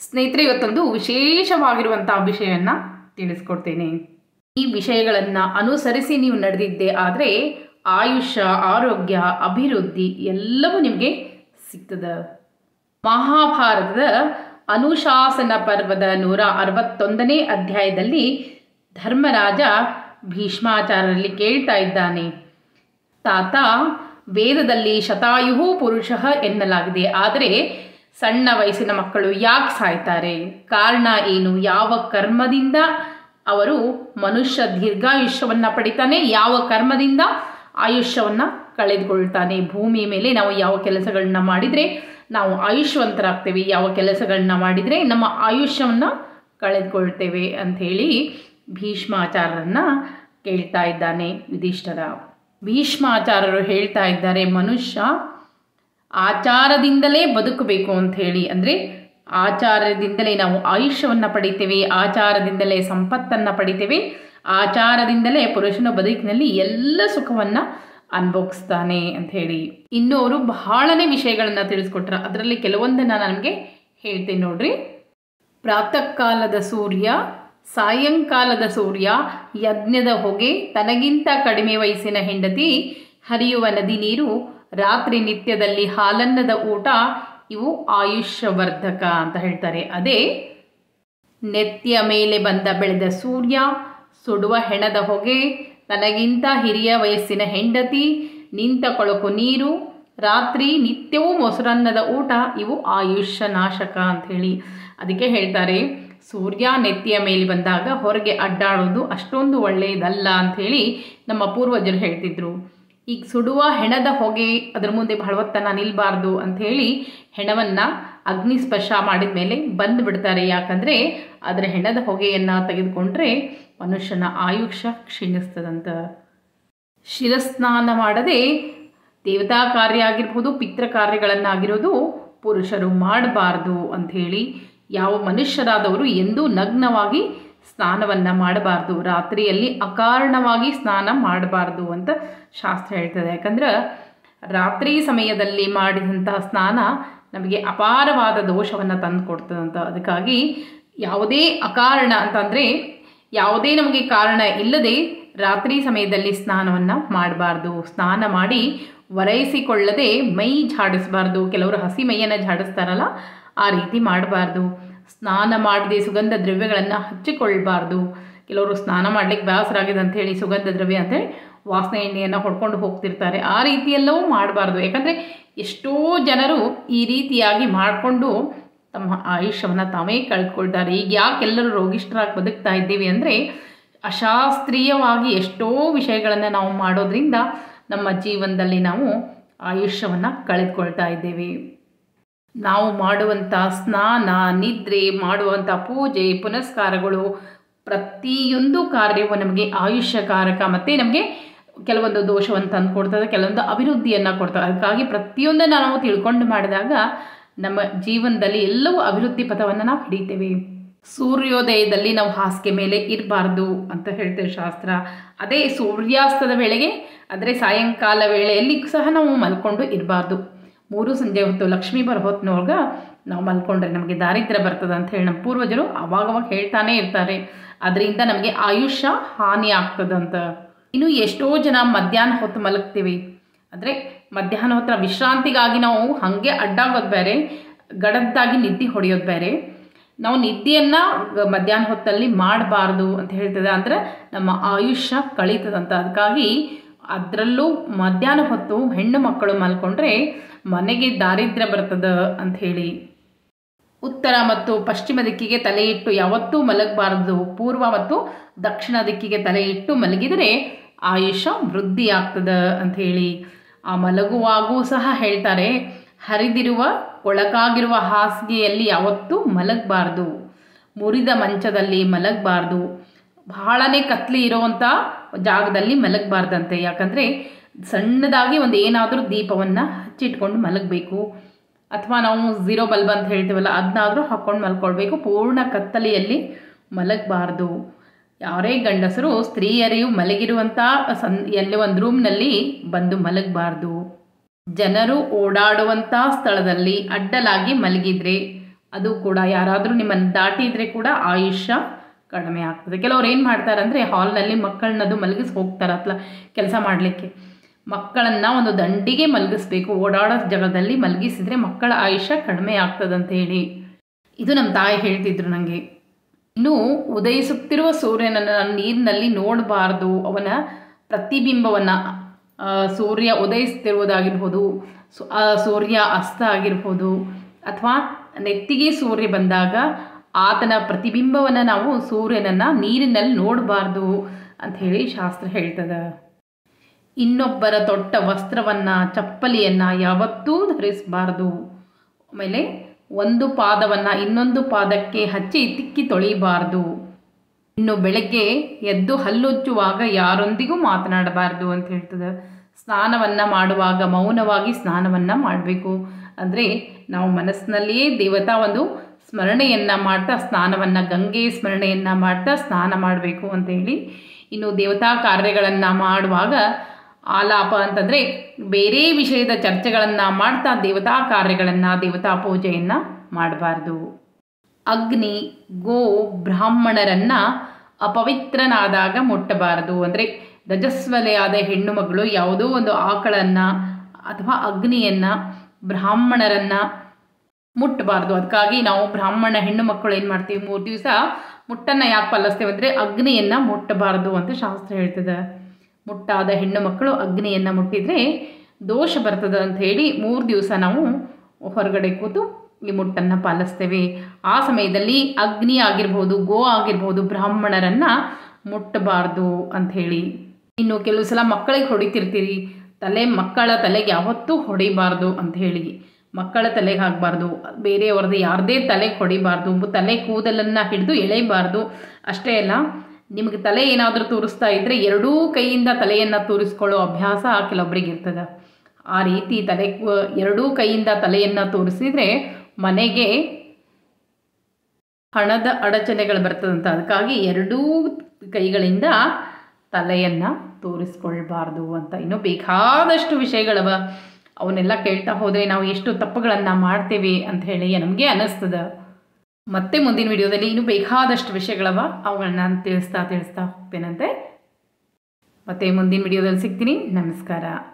ಸ್ನೇಹಿತರೆ, ಇವತ್ತೊಂದು ವಿಶೇಷವಾಗಿರುವಂಥ ವಿಷಯವನ್ನು ತಿಳಿಸ್ಕೊಡ್ತೇನೆ. ಈ ವಿಷಯಗಳನ್ನು ಅನುಸರಿಸಿ ನೀವು ನಡೆದಿದ್ದೆ ಆದರೆ ಆಯುಷ್ಯ, ಆರೋಗ್ಯ, ಅಭಿವೃದ್ಧಿ ಎಲ್ಲವೂ ನಿಮಗೆ ಸಿಗ್ತದೆ. ಮಹಾಭಾರತದ ಅನುಶಾಸನ ಪರ್ವದ 161ನೇ ಅಧ್ಯಾಯದಲ್ಲಿ ಧರ್ಮರಾಜ ಭೀಷ್ಮಾಚಾರ್ಯರಲ್ಲಿ ಕೇಳ್ತಾ ಇದ್ದಾನೆ, ತಾತ, ವೇದದಲ್ಲಿ ಶತಾಯು ಪುರುಷ ಎನ್ನಲಾಗಿದೆ, ಆದರೆ ಸಣ್ಣ ವಯಸ್ಸಿನ ಮಕ್ಕಳು ಯಾಕೆ ಸಾಯ್ತಾರೆ? ಕಾರಣ ಏನು? ಯಾವ ಕರ್ಮದಿಂದ ಅವರು ಮನುಷ್ಯ ದೀರ್ಘಾಯುಷ್ಯವನ್ನು ಪಡಿತಾನೆ? ಯಾವ ಕರ್ಮದಿಂದ ಆಯುಷ್ಯವನ್ನು ಕಳೆದುಕೊಳ್ತಾನೆ? ಭೂಮಿಯ ಮೇಲೆ ನಾವು ಯಾವ ಕೆಲಸಗಳನ್ನ ಮಾಡಿದರೆ ನಾವು ಆಯುಷ್ಯವಂತರಾಗ್ತೇವೆ, ಯಾವ ಕೆಲಸಗಳನ್ನ ಮಾಡಿದರೆ ನಮ್ಮ ಆಯುಷ್ಯವನ್ನು ಕಳೆದುಕೊಳ್ತೇವೆ ಅಂಥೇಳಿ ಭೀಷ್ಮಾಚಾರ್ಯರನ್ನ ಕೇಳ್ತಾ ಇದ್ದಾನೆ ಯುಧಿಷ್ಠಿರ. ಭೀಷ್ಮಾಚಾರ್ಯರು ಹೇಳ್ತಾ ಇದ್ದಾರೆ, ಮನುಷ್ಯ ಆಚಾರದಿಂದಲೇ ಬದುಕಬೇಕು ಅಂಥೇಳಿ. ಅಂದರೆ ಆಚಾರದಿಂದಲೇ ನಾವು ಆಯುಷ್ಯವನ್ನು ಪಡಿತೇವೆ, ಆಚಾರದಿಂದಲೇ ಸಂಪತ್ತನ್ನು ಪಡಿತೇವೆ, ಆಚಾರದಿಂದಲೇ ಪುರುಷನ ಬದುಕಿನಲ್ಲಿ ಎಲ್ಲ ಸುಖವನ್ನು ಅನುಭವಿಸ್ತಾನೆ ಅಂಥೇಳಿ. ಇನ್ನು ಅವರು ಬಹಳನೇ ವಿಷಯಗಳನ್ನು ತಿಳಿಸ್ಕೊಟ್ರು. ಅದರಲ್ಲಿ ಕೆಲವೊಂದನ್ನು ನಾನು ನಮಗೆ ಹೇಳ್ತೇನೆ ನೋಡ್ರಿ. ಪ್ರಾತಃ ಕಾಲದ ಸೂರ್ಯ, ಸಾಯಂಕಾಲದ ಸೂರ್ಯ, ಯಜ್ಞದ ಹೊಗೆ, ತನಗಿಂತ ಕಡಿಮೆ ವಯಸ್ಸಿನ ಹೆಂಡತಿ, ಹರಿಯುವ ನದಿ ನೀರು, ರಾತ್ರಿ ನಿತ್ಯದಲ್ಲಿ ಹಾಲನ್ನದ ಊಟ, ಇವು ಆಯುಷ್ಯವರ್ಧಕ ಅಂತ ಹೇಳ್ತಾರೆ. ಅದೇ ನೆತ್ತಿಯ ಮೇಲೆ ಬಂದ ಬೆಳೆದ ಸೂರ್ಯ, ಸುಡುವ ಹೆಣದ ಹೊಗೆ, ತನಗಿಂತ ಹಿರಿಯ ವಯಸ್ಸಿನ ಹೆಂಡತಿ, ನಿಂತ ಕೊಳಕು ನೀರು, ರಾತ್ರಿ ನಿತ್ಯವೂ ಮೊಸರನ್ನದ ಊಟ, ಇವು ಆಯುಷ್ಯ ನಾಶಕ ಅಂಥೇಳಿ. ಅದಕ್ಕೆ ಹೇಳ್ತಾರೆ, ಸೂರ್ಯ ನೆತ್ತಿಯ ಮೇಲೆ ಬಂದಾಗ ಹೊರಗೆ ಅಡ್ಡಾಡೋದು ಅಷ್ಟೊಂದು ಒಳ್ಳೆಯದಲ್ಲ ಅಂಥೇಳಿ ನಮ್ಮ ಪೂರ್ವಜರು ಹೇಳ್ತಿದ್ರು. ಈಗ ಸುಡುವ ಹೆಣದ ಹೊಗೆ, ಅದರ ಮುಂದೆ ಬಹಳ ಹೊತ್ತನ ನಿಲ್ಬಾರ್ದು ಅಂಥೇಳಿ ಹೆಣವನ್ನು ಅಗ್ನಿಸ್ಪರ್ಶ ಮಾಡಿದ ಮೇಲೆ ಬಂದು ಬಿಡ್ತಾರೆ. ಯಾಕಂದರೆ ಅದರ ಹೆಣದ ಹೊಗೆಯನ್ನು ತೆಗೆದುಕೊಂಡ್ರೆ ಮನುಷ್ಯನ ಆಯುಷ್ಯ ಕ್ಷೀಣಿಸ್ತದಂತ. ಶಿರಸ್ನಾನ ಮಾಡದೆ ದೇವತಾ ಕಾರ್ಯ ಆಗಿರ್ಬೋದು, ಪಿತೃ ಕಾರ್ಯಗಳನ್ನಾಗಿರೋದು ಪುರುಷರು ಮಾಡಬಾರ್ದು ಅಂಥೇಳಿ. ಯಾವ ಮನುಷ್ಯರಾದವರು ಎಂದೂ ನಗ್ನವಾಗಿ ಸ್ನಾನವನ್ನು ಮಾಡಬಾರ್ದು, ರಾತ್ರಿಯಲ್ಲಿ ಅಕಾರಣವಾಗಿ ಸ್ನಾನ ಮಾಡಬಾರ್ದು ಅಂತ ಶಾಸ್ತ್ರ ಹೇಳ್ತದೆ. ಯಾಕಂದ್ರೆ ರಾತ್ರಿ ಸಮಯದಲ್ಲಿ ಮಾಡಿದಂತಹ ಸ್ನಾನ ನಮಗೆ ಅಪಾರವಾದ ದೋಷವನ್ನು ತಂದು ಕೊಡ್ತದಂತ. ಅದಕ್ಕಾಗಿ ಯಾವುದೇ ಅಕಾರಣ ಅಂತಂದರೆ ಯಾವುದೇ ನಮಗೆ ಕಾರಣ ಇಲ್ಲದೆ ರಾತ್ರಿ ಸಮಯದಲ್ಲಿ ಸ್ನಾನವನ್ನು ಮಾಡಬಾರ್ದು. ಸ್ನಾನ ಮಾಡಿ ಒರೆಸಿಕೊಳ್ಳದೆ ಮೈ ಝಾಡಿಸಬಾರ್ದು. ಕೆಲವರು ಹಸಿ ಮೈಯನ್ನು ಝಾಡಿಸ್ತಾರಲ್ಲ, ಆ ರೀತಿ ಮಾಡಬಾರ್ದು. ಸ್ನಾನ ಮಾಡದೆ ಸುಗಂಧ ದ್ರವ್ಯಗಳನ್ನು ಹಚ್ಚಿಕೊಳ್ಬಾರ್ದು. ಕೆಲವರು ಸ್ನಾನ ಮಾಡಲಿಕ್ಕೆ ಬೇಸರಾಗಿದೆ ಅಂಥೇಳಿ ಸುಗಂಧ ದ್ರವ್ಯ ಅಂಥೇಳಿ ವಾಸನೆ ಎಣ್ಣೆಯನ್ನು ಹೊಡ್ಕೊಂಡು ಹೋಗ್ತಿರ್ತಾರೆ. ಆ ರೀತಿಯೆಲ್ಲವೂ ಮಾಡಬಾರ್ದು. ಯಾಕಂದರೆ ಎಷ್ಟೋ ಜನರು ಈ ರೀತಿಯಾಗಿ ಮಾಡಿಕೊಂಡು ತಮ್ಮ ಆಯುಷ್ಯವನ್ನು ತಾವೇ ಕಳೆದುಕೊಳ್ತಾರೆ. ಈಗ ಯಾಕೆಲ್ಲರೂ ರೋಗಿಷ್ಠರಾಗಿ ಬದುಕ್ತಾ ಇದ್ದೀವಿ ಅಂದರೆ ಅಶಾಸ್ತ್ರೀಯವಾಗಿ ಎಷ್ಟೋ ವಿಷಯಗಳನ್ನು ನಾವು ಮಾಡೋದ್ರಿಂದ ನಮ್ಮ ಜೀವನದಲ್ಲಿ ನಾವು ಆಯುಷ್ಯವನ್ನು ಕಳೆದುಕೊಳ್ತಾ ಇದ್ದೇವೆ. ನಾವು ಮಾಡುವಂಥ ಸ್ನಾನ, ನಿದ್ರೆ, ಮಾಡುವಂಥ ಪೂಜೆ ಪುನಸ್ಕಾರಗಳು, ಪ್ರತಿಯೊಂದು ಕಾರ್ಯವು ನಮಗೆ ಆಯುಷ್ಯಕಾರಕ ಮತ್ತು ನಮಗೆ ಕೆಲವೊಂದು ದೋಷವನ್ನು ತಂದು ಕೊಡ್ತದೆ, ಕೆಲವೊಂದು ಅಭಿವೃದ್ಧಿಯನ್ನು ಕೊಡ್ತದೆ. ಅದಕ್ಕಾಗಿ ಪ್ರತಿಯೊಂದನ್ನು ನಾವು ತಿಳ್ಕೊಂಡು ಮಾಡಿದಾಗ ನಮ್ಮ ಜೀವನದಲ್ಲಿ ಎಲ್ಲವೂ ಅಭಿವೃದ್ಧಿ ಪಥವನ್ನು ನಾವು ಹಿಡಿತೇವೆ. ಸೂರ್ಯೋದಯದಲ್ಲಿ ನಾವು ಹಾಸಿಗೆ ಮೇಲೆ ಇರಬಾರ್ದು ಅಂತ ಹೇಳ್ತೇವೆ ಶಾಸ್ತ್ರ. ಅದೇ ಸೂರ್ಯಾಸ್ತದ ವೇಳೆಗೆ ಅಂದರೆ ಸಾಯಂಕಾಲ ವೇಳೆಯಲ್ಲಿ ಸಹ ನಾವು ಮಲ್ಕೊಂಡು ಇರಬಾರ್ದು. 3 ಸಂಜೆ ಹೊತ್ತು ಲಕ್ಷ್ಮೀ ಬರೋ ಹೊತ್ತಿನೊಳಗೆ ನಾವು ಮಲ್ಕೊಂಡ್ರೆ ನಮಗೆ ದಾರಿದ್ರ್ಯ ಬರ್ತದೆ ಅಂತ ಹೇಳಿ ನಮ್ಮ ಪೂರ್ವಜರು ಅವಾಗವಾಗ ಹೇಳ್ತಾನೆ ಇರ್ತಾರೆ. ಅದರಿಂದ ನಮಗೆ ಆಯುಷ್ಯ ಹಾನಿ ಆಗ್ತದಂತ. ಇನ್ನು ಎಷ್ಟೋ ಜನ ಮಧ್ಯಾಹ್ನ ಹೊತ್ತು ಮಲಗ್ತೀವಿ. ಅಂದರೆ ಮಧ್ಯಾಹ್ನ ಹೊತ್ತು ವಿಶ್ರಾಂತಿಗಾಗಿ ನಾವು ಹಾಗೆ ಅಡ್ಡಾಗೋದು ಬೇರೆ, ಗಡದ್ದಾಗಿ ನಿದ್ದೆ ಹೊಡೆಯೋದು ಬೇರೆ. ನಾವು ನಿದ್ದೆಯನ್ನು ಮಧ್ಯಾಹ್ನ ಹೊತ್ತಲ್ಲಿ ಮಾಡಬಾರ್ದು ಅಂತ ಹೇಳ್ತದೆ. ಅಂದರೆ ನಮ್ಮ ಆಯುಷ್ಯ ಕಳೀತದಂತ. ಅದಕ್ಕಾಗಿ ಅದರಲ್ಲೂ ಮಧ್ಯಾಹ್ನ ಹೊತ್ತು ಹೆಣ್ಣು ಮಕ್ಕಳು ಮಲ್ಕೊಂಡ್ರೆ ಮನೆಗೆ ದಾರಿದ್ರ್ಯ ಬರ್ತದೆ ಅಂಥೇಳಿ. ಉತ್ತರ ಮತ್ತು ಪಶ್ಚಿಮ ದಿಕ್ಕಿಗೆ ತಲೆ ಇಟ್ಟು ಯಾವತ್ತೂ ಮಲಗಬಾರ್ದು. ಪೂರ್ವ ಮತ್ತು ದಕ್ಷಿಣ ದಿಕ್ಕಿಗೆ ತಲೆ ಇಟ್ಟು ಮಲಗಿದರೆ ಆಯುಷ್ಯ ವೃದ್ಧಿ ಆಗ್ತದೆ ಅಂಥೇಳಿ. ಆ ಮಲಗುವಾಗೂ ಸಹ ಹೇಳ್ತಾರೆ, ಹರಿದಿರುವ ಒಳಗಾಗಿರುವ ಹಾಸಿಗೆಯಲ್ಲಿ ಯಾವತ್ತೂ ಮಲಗಬಾರ್ದು, ಮುರಿದ ಮಂಚದಲ್ಲಿ ಮಲಗಬಾರ್ದು, ಬಹಳನೇ ಕತ್ಲಿ ಇರೋವಂಥ ಜಾಗದಲ್ಲಿ ಮಲಗಬಾರ್ದಂತೆ. ಯಾಕಂದರೆ ಸಣ್ಣದಾಗಿ ಒಂದು ಏನಾದರೂ ದೀಪವನ್ನು ಹಚ್ಚಿಟ್ಕೊಂಡು ಮಲಗಬೇಕು. ಅಥವಾ ನಾವು 0 ಬಲ್ಬ್ ಅಂತ ಹೇಳ್ತೀವಲ್ಲ, ಅದನ್ನಾದರೂ ಹಾಕ್ಕೊಂಡು ಮಲ್ಕೊಳ್ಬೇಕು. ಪೂರ್ಣ ಕತ್ತಲೆಯಲ್ಲಿ ಮಲಗಬಾರ್ದು. ಯಾರೇ ಗಂಡಸರು ಸ್ತ್ರೀಯರಿಯು ಮಲಗಿರುವಂಥ ಎಲ್ಲೇ ಒಂದು ರೂಮ್ನಲ್ಲಿ ಬಂದು ಮಲಗಬಾರ್ದು. ಜನರು ಓಡಾಡುವಂಥ ಸ್ಥಳದಲ್ಲಿ ಅಡ್ಡಲಾಗಿ ಮಲಗಿದರೆ ಅದು ಕೂಡ ಯಾರಾದರೂ ನಿಮ್ಮನ್ನು ದಾಟಿದರೆ ಕೂಡ ಆಯುಷ್ಯ ಕಡಿಮೆ ಆಗ್ತದೆ. ಕೆಲವ್ರು ಏನು ಮಾಡ್ತಾರೆ ಅಂದರೆ ಹಾಲ್ನಲ್ಲಿ ಮಕ್ಕಳನ್ನದು ಮಲಗಿಸಿ ಹೋಗ್ತಾರೆ ಅಥವಾ ಕೆಲಸ ಮಾಡಲಿಕ್ಕೆ. ಮಕ್ಕಳನ್ನು ಒಂದು ದಂಡಿಗೆ ಮಲಗಿಸ್ಬೇಕು, ಓಡಾಡೋ ಜಾಗದಲ್ಲಿ ಮಲಗಿಸಿದರೆ ಮಕ್ಕಳ ಆಯುಷ್ಯ ಕಡಿಮೆ ಆಗ್ತದಂತ ಹೇಳಿ ಇದು ನಮ್ಮ ತಾಯಿ ಹೇಳ್ತಿದ್ರು ನನಗೆ. ಇನ್ನು ಉದಯಿಸುತ್ತಿರುವ ಸೂರ್ಯನನ್ನು ನೀರಿನಲ್ಲಿ ನೋಡಬಾರ್ದು, ಅವನ ಪ್ರತಿಬಿಂಬವನ್ನು, ಸೂರ್ಯ ಉದಯಿಸ್ತಿರುವುದಾಗಿರ್ಬೋದು, ಸೂರ್ಯ ಅಸ್ತ ಆಗಿರ್ಬೋದು, ಅಥವಾ ನೆತ್ತಿಗೆ ಸೂರ್ಯ ಬಂದಾಗ ಆತನ ಪ್ರತಿಬಿಂಬವನ್ನು ನಾವು ಸೂರ್ಯನನ್ನು ನೀರಿನಲ್ಲಿ ನೋಡಬಾರ್ದು ಅಂಥೇಳಿ ಶಾಸ್ತ್ರ ಹೇಳ್ತದೆ. ಇನ್ನೊಬ್ಬರ ತೊಟ್ಟ ವಸ್ತ್ರವನ್ನು, ಚಪ್ಪಲಿಯನ್ನು ಯಾವತ್ತೂ ಧರಿಸಬಾರ್ದು. ಆಮೇಲೆ ಒಂದು ಪಾದವನ್ನು ಇನ್ನೊಂದು ಪಾದಕ್ಕೆ ಹಚ್ಚಿ ತಿಕ್ಕಿ ತೊಳಿಬಾರ್ದು. ಇನ್ನು ಬೆಳಗ್ಗೆ ಎದ್ದು ಹಲ್ಲುಜ್ಜುವಾಗ ಯಾರೊಂದಿಗೂ ಮಾತನಾಡಬಾರ್ದು ಅಂತ ಹೇಳ್ತದೆ. ಸ್ನಾನವನ್ನು ಮಾಡುವಾಗ ಮೌನವಾಗಿ ಸ್ನಾನವನ್ನು ಮಾಡಬೇಕು. ಅಂದರೆ ನಾವು ಮನಸ್ಸಿನಲ್ಲಿಯೇ ದೇವತಾ ಒಂದು ಸ್ಮರಣೆಯನ್ನು ಮಾಡ್ತಾ ಸ್ನಾನವನ್ನು, ಗಂಗೆ ಸ್ಮರಣೆಯನ್ನು ಮಾಡ್ತಾ ಸ್ನಾನ ಮಾಡಬೇಕು ಅಂತ ಹೇಳಿ. ಇನ್ನು ದೇವತಾ ಕಾರ್ಯಗಳನ್ನು ಮಾಡುವಾಗ ಆಲಾಪ ಅಂತಂದರೆ ಬೇರೆ ವಿಷಯದ ಚರ್ಚೆಗಳನ್ನು ಮಾಡ್ತಾ ದೇವತಾ ಕಾರ್ಯಗಳನ್ನು, ದೇವತಾ ಪೂಜೆಯನ್ನು ಮಾಡಬಾರ್ದು. ಅಗ್ನಿ, ಗೋ, ಬ್ರಾಹ್ಮಣರನ್ನು ಅಪವಿತ್ರನಾದಾಗ ಮುಟ್ಟಬಾರದು. ಅಂದರೆ ರಜಸ್ವಲೆಯಾದ ಹೆಣ್ಣು ಮಗಳು ಯಾವುದೋ ಒಂದು ಆಕಳನ್ನು ಅಥವಾ ಅಗ್ನಿಯನ್ನು, ಬ್ರಾಹ್ಮಣರನ್ನು ಮುಟ್ಟಬಾರ್ದು. ಅದಕ್ಕಾಗಿ ನಾವು ಬ್ರಾಹ್ಮಣ ಹೆಣ್ಣು ಮಕ್ಕಳು ಏನು ಮಾಡ್ತೀವಿ, 3 ದಿವಸ ಮುಟ್ಟನ್ನು ಯಾಕೆ ಪಾಲಿಸ್ತೇವೆ ಅಂದರೆ ಅಗ್ನಿಯನ್ನು ಮುಟ್ಟಬಾರ್ದು ಅಂತ ಶಾಸ್ತ್ರ ಹೇಳ್ತದೆ. ಮುಟ್ಟಾದ ಹೆಣ್ಣು ಮಕ್ಕಳು ಅಗ್ನಿಯನ್ನು ಮುಟ್ಟಿದರೆ ದೋಷ ಬರ್ತದೆ ಅಂತ ಹೇಳಿ 3 ದಿವಸ ನಾವು ಹೊರಗಡೆ ಕೂತು ಈ ಮುಟ್ಟನ್ನು ಪಾಲಿಸ್ತೇವೆ. ಆ ಸಮಯದಲ್ಲಿ ಅಗ್ನಿ ಆಗಿರ್ಬೋದು, ಗೋ ಆಗಿರ್ಬೋದು, ಬ್ರಾಹ್ಮಣರನ್ನು ಮುಟ್ಟಬಾರ್ದು ಅಂಥೇಳಿ. ಇನ್ನು ಕೆಲವು ಸಲ ಮಕ್ಕಳಿಗೆ ಹೊಡಿತಿರ್ತೀರಿ, ಮಕ್ಕಳ ತಲೆಗೆ ಯಾವತ್ತೂ ಹೊಡಿಬಾರ್ದು ಅಂಥೇಳಿ. ಮಕ್ಕಳ ತಲೆಗೆ ಹಾಕಬಾರ್ದು, ಬೇರೆಯವ್ರದ್ದು ಯಾರದೇ ತಲೆಗೆ ಹೊಡಿಬಾರ್ದು, ತಲೆ ಕೂದಲನ್ನು ಹಿಡಿದು ಎಳೆಯಬಾರ್ದು. ಅಷ್ಟೇ ಅಲ್ಲ, ನಿಮಗೆ ತಲೆ ಏನಾದರೂ ತೋರಿಸ್ತಾ ಇದ್ದರೆ ಎರಡೂ ಕೈಯಿಂದ ತಲೆಯನ್ನು ತೋರಿಸ್ಕೊಳ್ಳೋ ಅಭ್ಯಾಸ ಕೆಲವೊಬ್ಬರಿಗೆ ಇರ್ತದೆ. ಆ ರೀತಿ ಎರಡೂ ಕೈಯಿಂದ ತಲೆಯನ್ನು ತೋರಿಸಿದರೆ ಮನೆಗೆ ಹಣದ ಅಡಚಣೆಗಳು ಬರ್ತದಂತ. ಅದಕ್ಕಾಗಿ ಎರಡೂ ಕೈಗಳಿಂದ ತಲೆಯನ್ನು ತೋರಿಸ್ಕೊಳ್ಬಾರ್ದು ಅಂತ. ಇನ್ನೂ ಬೇಕಾದಷ್ಟು ವಿಷಯಗಳವ, ಅವನ್ನೆಲ್ಲ ಕೇಳ್ತಾ ಹೋದರೆ ನಾವು ಎಷ್ಟು ತಪ್ಪುಗಳನ್ನು ಮಾಡ್ತೇವೆ ಅಂತ ಹೇಳಿ ನಮಗೆ ಅನ್ನಿಸ್ತದೆ. ಮತ್ತೆ ಮುಂದಿನ ವಿಡಿಯೋದಲ್ಲಿ ಇನ್ನೂ ಬೇಕಾದಷ್ಟು ವಿಷಯಗಳವ, ಅವುಗಳನ್ನ ನಾನು ತಿಳಿಸ್ತಾ ಹೋಗ್ತೇನಂತೆ. ಮತ್ತೆ ಮುಂದಿನ ವಿಡಿಯೋದಲ್ಲಿ ಸಿಗ್ತೀನಿ. ನಮಸ್ಕಾರ.